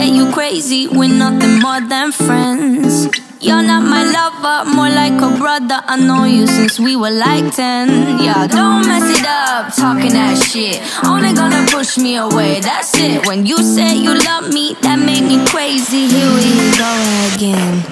you crazy, we're nothing more than friends. You're not my lover, more like a brother. I know you since we were like 10. Yeah, don't mess it up, talking that shit. Only gonna push me away, that's it. When you say you love me, that made me crazy. Here we go again.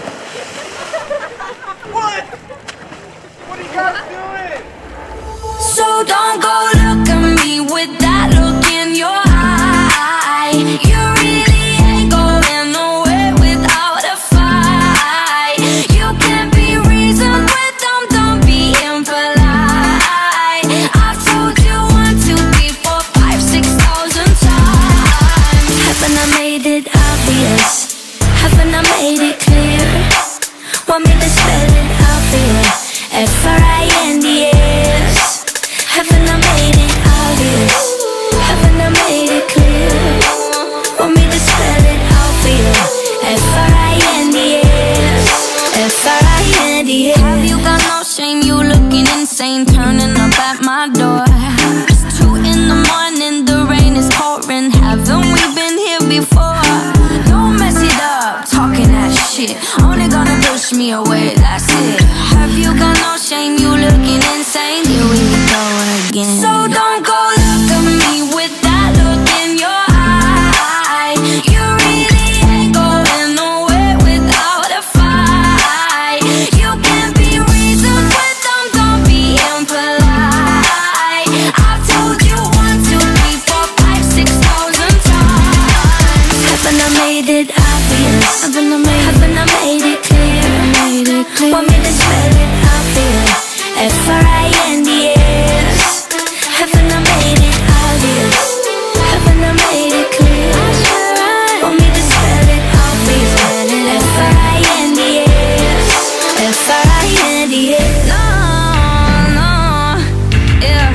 What? What are you guys doing? So don't go look at me with that look in your eye. You really ain't going nowhere without a fight. You can't be reasoned with them, don't be impolite. I've told you 1, 2, 3, 4, 5, 6,000 times. Haven't I made it obvious? Haven't I made it clear? Want me to spell it out for you? F-R-I-N-D-S. Haven't I made it obvious? Haven't I made it clear? Want me to spell it out for you? F-R-I-N-D-S. F-R-I-N-D-S. Have you got no shame? You looking insane, turning up at my door. It's 2 in the morning, the rain is pouring. Haven't we been here before? Don't mess it up, talking that shit. Only gonna push me away, that's it. Have you got no shame? You looking insane. Here we go again. So don't go look at me with that look in your eye. You really ain't going nowhere without a fight. You can't be reasoned with them, don't be impolite. I've told you 1, 2, 3, 4, 5, 6,000 times. Haven't I made it obvious? Haven't I made it clear? Want me to spell it out for you? F-R-I-N-D-S. Haven't I made it obvious? Haven't I made it clear? Want me to spell it out for you? F-R-I-N-D-S. F-R-I-N-D-S. No, no, yeah,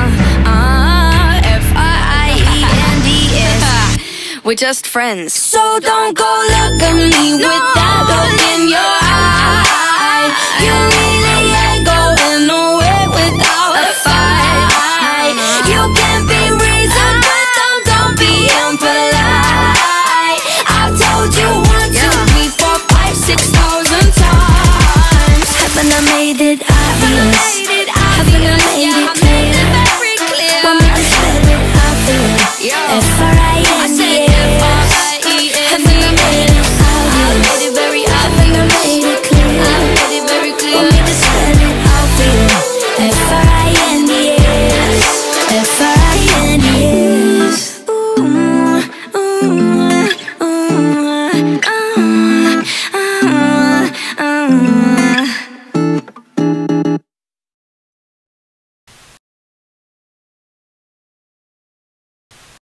F-R-I-E-N-D-S. We're just friends. So don't go look at me with that look in your eye. You really